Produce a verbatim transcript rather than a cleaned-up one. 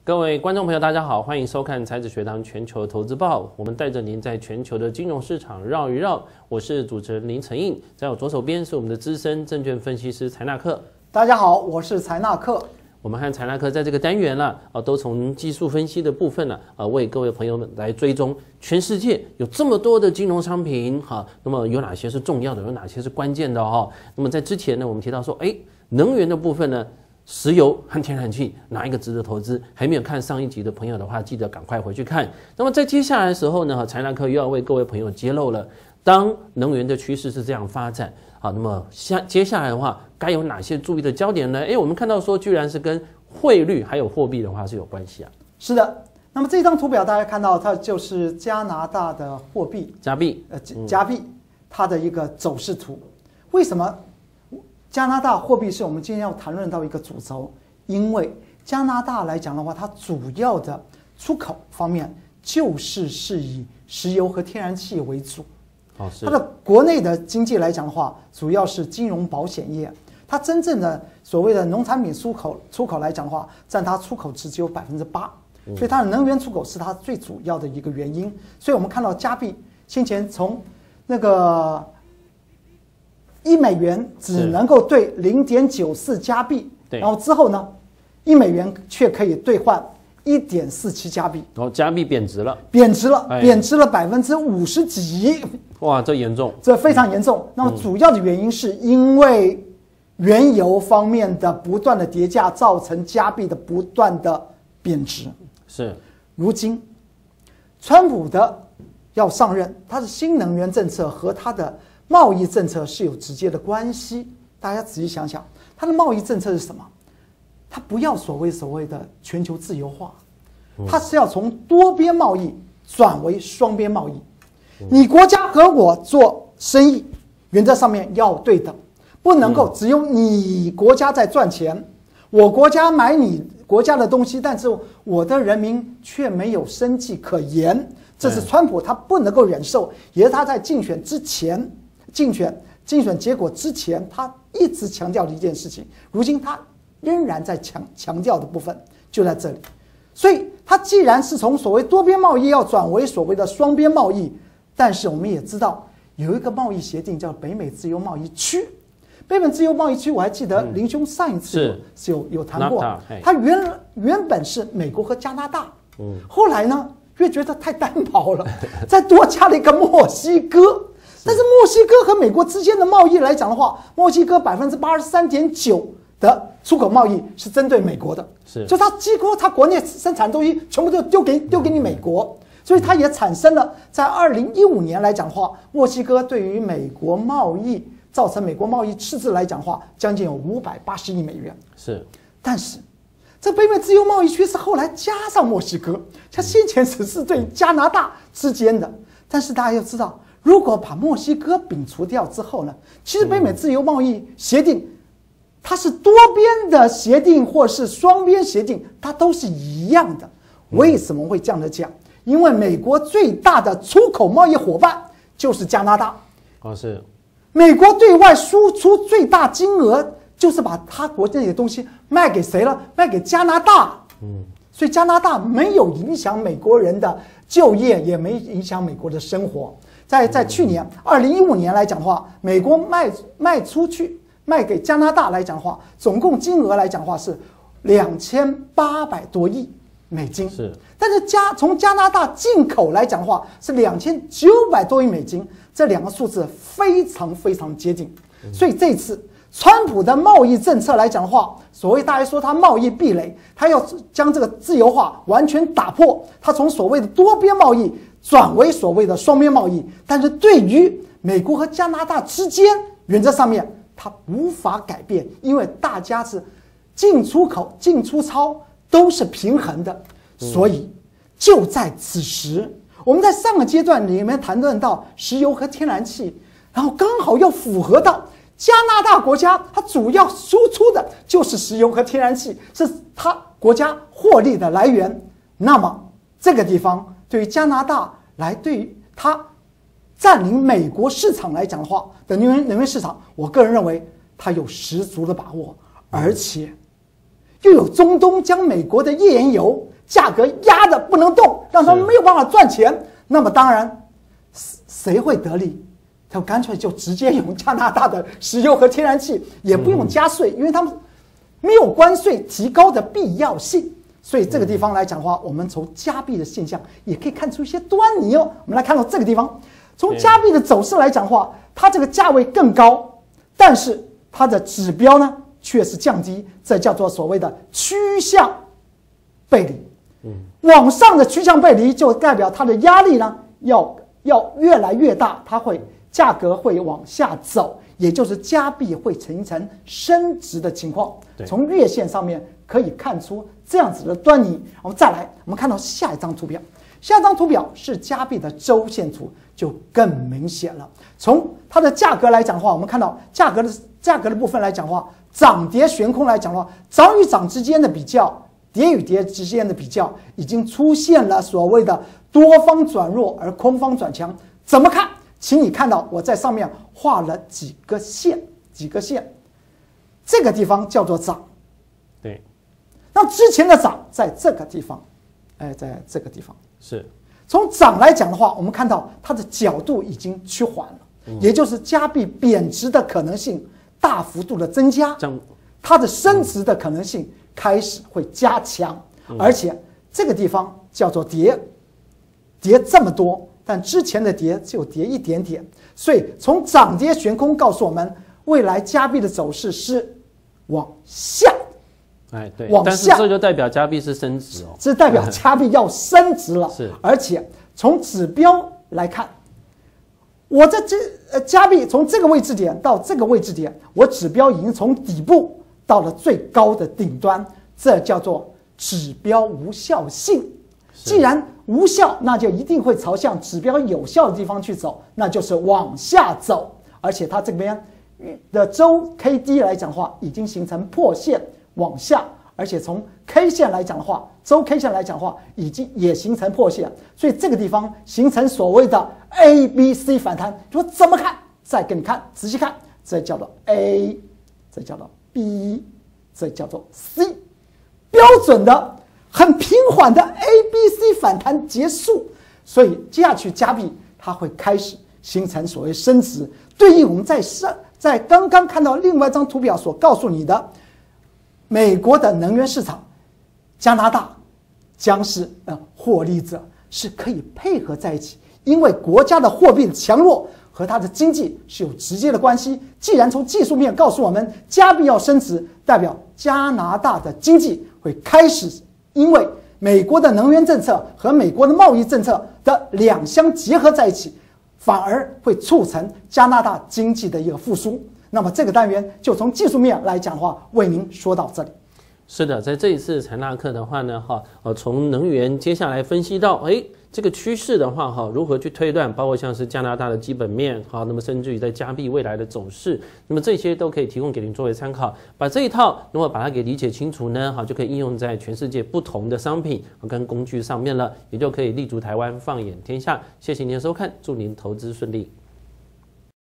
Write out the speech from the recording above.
各位观众朋友，大家好，欢迎收看财子学堂全球投资报。我们带着您在全球的金融市场绕一绕。我是主持人林承印，在我左手边是我们的资深证券分析师财纳克。 大家好，我是财纳克。 我们和财纳克在这个单元啦，啊，都从技术分析的部分呢，啊，为各位朋友们来追踪全世界有这么多的金融商品，哈，那么有哪些是重要的，有哪些是关键的哈？那么在之前呢，我们提到说，哎，能源的部分呢？石油和天然气哪一个值得投资？还没有看上一集的朋友的话，记得赶快回去看。那么在接下来的时候呢，财纳克又要为各位朋友揭露了，当能源的趋势是这样发展，好，那么下接下来的话，该有哪些注意的焦点呢？哎，我们看到说，居然是跟汇率还有货币的话是有关系啊。 是的，那么这张图表大家看到，它就是加拿大的货币， 加币， 呃，加币它的一个走势图。为什么？加拿大货币是我们今天要谈论到一个主轴，因为加拿大来讲的话，它主要的出口方面就是是以石油和天然气为主。 哦，是。 它的国内的经济来讲的话，主要是金融保险业。它真正的所谓的农产品出口出口来讲的话，占它出口值只有百分之八，所以它的能源出口是它最主要的一个原因。所以我们看到加币先前从那个。一美元只能够兑零点九四加币，然后之后呢，一美元却可以兑换一点四七加币。 然后加币贬值了， 贬值了， 哎、 贬值了百分之五十几。 哇，这严重， 这非常严重。嗯、那么主要的原因是因为原油方面的不断的跌价，造成加币的不断的贬值。 是， 如今，川普的要上任，他的新能源政策和他的贸易政策是有直接的关系，大家仔细想想，他的贸易政策是什么？他不要所谓所谓的全球自由化，他是要从多边贸易转为双边贸易。你国家和我做生意，原则上面要对等，不能够只有你国家在赚钱，我国家买你国家的东西，但是我的人民却没有生计可言。这是川普他不能够忍受，也是他在竞选之前。竞选竞选结果之前，他一直强调的一件事情，如今他仍然在强强调的部分就在这里。所以，他既然是从所谓多边贸易要转为所谓的双边贸易，但是我们也知道有一个贸易协定叫北美自由贸易区。北美自由贸易区，我还记得林兄上一次有、嗯、是有有谈过，他原原本是美国和加拿大，嗯，后来呢越觉得太单薄了，再多加了一个墨西哥。但是墨西哥和美国之间的贸易来讲的话，墨西哥百分之八十三点九的出口贸易是针对美国的， 是， 就它几乎它国内生产东西全部都丢给丢给你美国，所以它也产生了在二零一五年来讲的话，墨西哥对于美国贸易造成美国贸易赤字来讲的话，将近有五百八十亿美元。 是， 但是这北美自由贸易区是后来加上墨西哥，它先前只是对加拿大之间的，但是大家要知道。如果把墨西哥摒除掉之后呢，其实北美自由贸易协定，它是多边的协定或是双边协定，它都是一样的。为什么会这样的讲？因为美国最大的出口贸易伙伴就是加拿大。 哦，是。 美国对外输出最大金额就是把他国内的东西卖给谁了？卖给加拿大。嗯。所以加拿大没有影响美国人的就业，也没影响美国的生活。在在去年二零一五年来讲的话，美国卖卖出去卖给加拿大来讲的话，总共金额来讲的话是两千八百多亿美金。 是， 但是加从加拿大进口来讲的话是两千九百多亿美金，这两个数字非常非常接近。所以这次川普的贸易政策来讲的话，所谓大家说他贸易壁垒，他要将这个自由化完全打破，他从所谓的多边贸易转为所谓的双边贸易，但是对于美国和加拿大之间，原则上面它无法改变，因为大家是进出口、进出超都是平衡的，所以就在此时，我们在上个阶段里面谈论到石油和天然气，然后刚好要符合到加拿大国家，它主要输出的就是石油和天然气，是它国家获利的来源。那么这个地方对于加拿大来，对于它占领美国市场来讲的话的能源能源市场，我个人认为它有十足的把握，而且又有中东将美国的页岩油价格压得不能动，让他们没有办法赚钱，那么当然谁会得利？他干脆就直接用加拿大的石油和天然气，也不用加税，因为他们没有关税提高的必要性。所以这个地方来讲的话，我们从加币的现象也可以看出一些端倪哦。我们来看到这个地方，从加币的走势来讲的话，它这个价位更高，但是它的指标呢却是降低，这叫做所谓的趋向背离。嗯，往上的趋向背离就代表它的压力呢要要越来越大，它会价格会往下走，也就是加币会形成升值的情况。从月线上面可以看出这样子的端倪。我们再来，我们看到下一张图表，下一张图表是加币的周线图，就更明显了。从它的价格来讲的话，我们看到价格的价格的部分来讲的话，涨跌悬空来讲的话，涨与涨之间的比较，跌与跌之间的比较，已经出现了所谓的多方转弱而空方转强。怎么看？请你看到我在上面画了几个线，几个线，这个地方叫做涨， 对。 那之前的涨在这个地方，哎，在这个地方是。 从涨来讲的话，我们看到它的角度已经趋缓了，嗯、也就是加币贬值的可能性大幅度的增加，它的升值的可能性开始会加强，嗯、而且这个地方叫做跌，跌这么多。但之前的跌只有跌一点点，所以从涨跌悬空告诉我们，未来加币的走势是往下， 哎，对， 往下， 但是这就代表加币是升值哦， 这代表加币要升值了。 是， 而且从指标来看，我在这呃加币从这个位置点到这个位置点，我指标已经从底部到了最高的顶端，这叫做指标无效性。既然无效，那就一定会朝向指标有效的地方去走，那就是往下走。而且它这边的周 K D 来讲的话，已经形成破线往下，而且从 K 线来讲的话，周 K 线来讲的话，已经也形成破线，所以这个地方形成所谓的 A B C 反弹。说怎么看？再给你看，仔细看，这叫做 A， 这叫做 B， 这叫做 C， 标准的。很平缓的 A B C 反弹结束，所以接下去加币它会开始形成所谓升值。对应我们在上在刚刚看到另外一张图表所告诉你的，美国的能源市场，加拿大将是呃获利者，是可以配合在一起，因为国家的货币的强弱和它的经济是有直接的关系。既然从技术面告诉我们加币要升值，代表加拿大的经济会开始。因为美国的能源政策和美国的贸易政策的两相结合在一起，反而会促成加拿大经济的一个复苏。那么这个单元就从技术面来讲的话，为您说到这里。 是的，在这一次财纳课的话呢，哈，呃，从能源接下来分析到，哎，这个趋势的话，哈，如何去推断，包括像是加拿大的基本面，好，那么甚至于在加币未来的走势，那么这些都可以提供给您作为参考。把这一套，如果把它给理解清楚呢，好，就可以应用在全世界不同的商品跟工具上面了，也就可以立足台湾，放眼天下。谢谢您的收看，祝您投资顺利。